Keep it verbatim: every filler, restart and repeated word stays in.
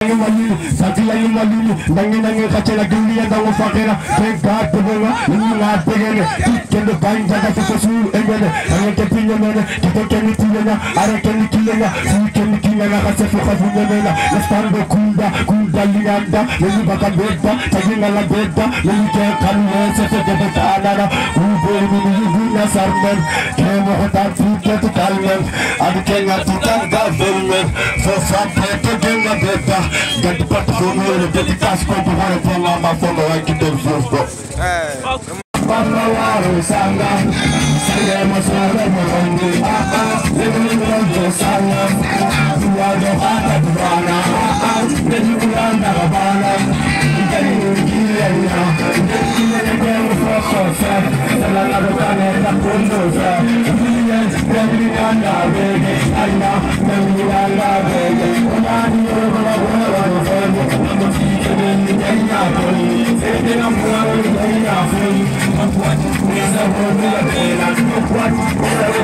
Sakila yung malili, nangi nangi kacela dunia daw fakira, kengkat peganga, ini ngat pegane, kendo kain jaga sesuatu engane, hanya kepinya mana, kita keni tinya, ada keni kinya, si keni kinya nak sesuatu kafunya mana, nastando kunda, kunda lianda, ini bakal beda, tadi ngala beda, ini kekali sesuatu kebetulan, ubur ini guna sarmen, kemo hotan fuka tu kalmen, ada kengat tutan government, sesuatu kegenga beda. Get the platform here, get the cash come to one from my phone, I get them first up. Hey. Palawaru sanga, sanga masara mondi, living in the sanga, you are the heart of Rana, then you are the Havana, getting you here now, getting you again for yourself, the Lavana, the Pundosa, millions, every one are ready, I know, then you are ready, when I knew what I was, I'm the teacher in the Kenya, saying I'm going to Kenya. What is the world of